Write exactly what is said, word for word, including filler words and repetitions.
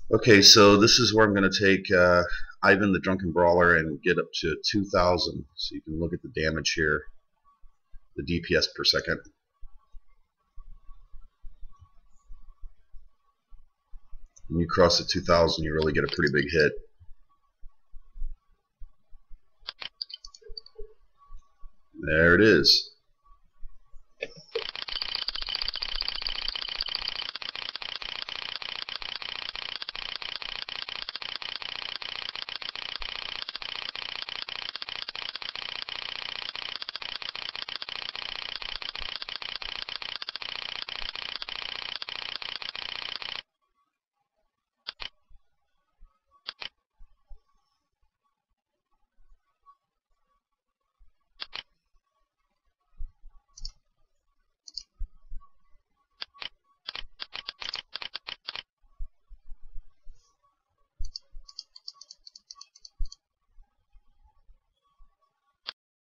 Okay, so this is where I'm going to take uh, Ivan the Drunken Brawler and get up to two thousand. So you can look at the damage here, the D P S per second. When you cross the two thousand, you really get a pretty big hit. There it is.